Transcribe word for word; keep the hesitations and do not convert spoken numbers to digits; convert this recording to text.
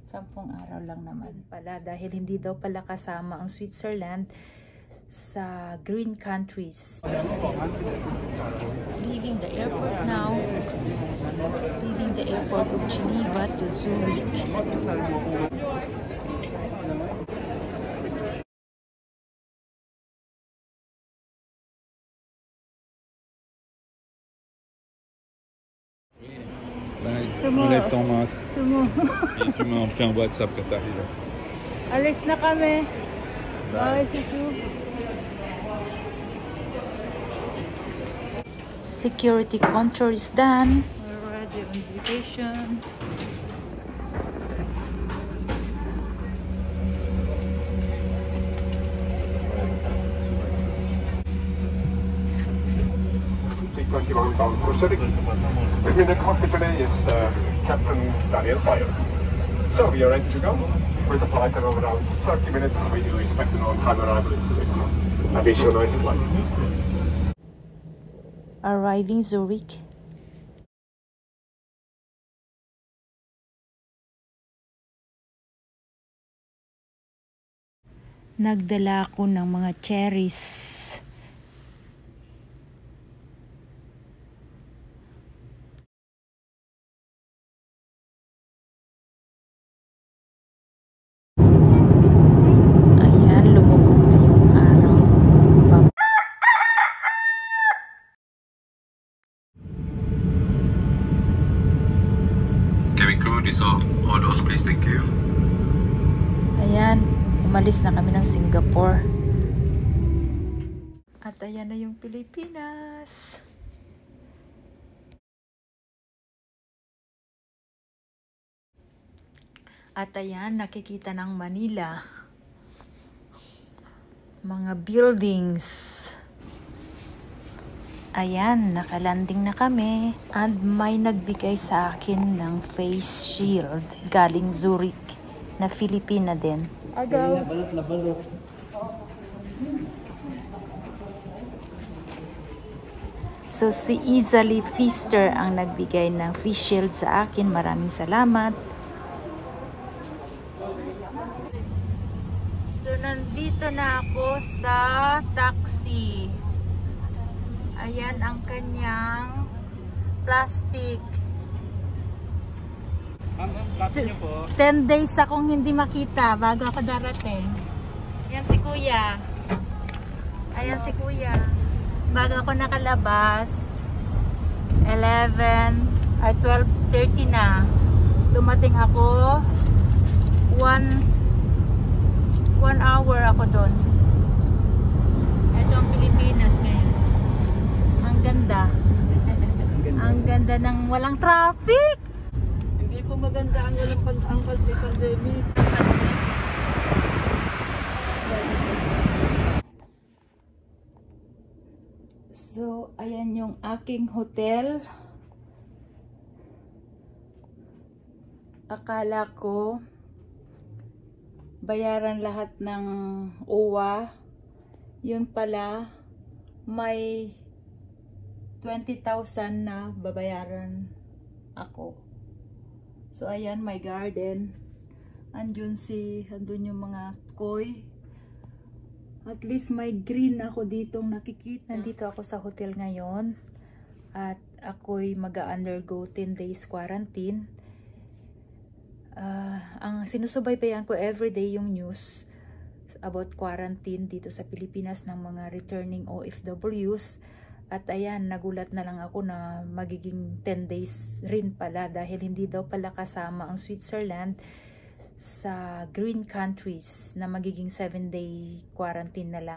Sampung araw lang naman pala dahil hindi daw pala kasama ang Switzerland sa green countries. Leaving the airport now. Leaving the airport of Geneva to Zurich. Enlève ton masque. Et tu m'en fais un WhatsApp quand t'arrives. Alis na kami. Bye, Susu. Security control is done. We're already on vacation. With me in the cockpit today is uh, Captain Daniel Fire. So we are ready to go. With a flight of around thirty minutes, we do expect an on-time arrival in Zurich. I wish you a nice flight. Arriving Zurich. Nagdala ako ng mga cherries. So, all those please, thank you. Ayan, umalis na kami ng Singapore. At ayan na yung Pilipinas. At ayan, nakikita ng Manila. Mga buildings. Ayan, nakalanding na kami. And may nagbigay sa akin ng face shield galing Zurich na Filipina din. Agaw. So si Izali Pfister ang nagbigay ng face shield sa akin. Maraming salamat. So nandito na ako sa taxi. Ayan ang kanyang plastic. ten days akong hindi makita bago ako darating. Ayan si Kuya. Ayan si Kuya. Bago ako nakalabas, eleven ay twelve thirty na. Dumating ako one hour ako doon. Ito ang Pilipinas ngayon. Ang ganda. Ang ganda ng walang traffic. Hindi po maganda ang walang ang pandemic. So, ayan yung aking hotel. Akala ko bayaran lahat ng O W A. Yun pala may twenty thousand na babayaran ako. So ayan, my garden. Andun si, andun yung mga koi. At least may green ako ditong nakikita. Nandito ako sa hotel ngayon. At ako'y mag-undergo ten days quarantine. Uh, ang sinusubaybayan ko everyday yung news about quarantine dito sa Pilipinas ng mga returning O F Ws. At ayan, nagulat na lang ako na magiging ten days rin pala dahil hindi daw pala kasama ang Switzerland sa green countries na magiging seven day quarantine na lang.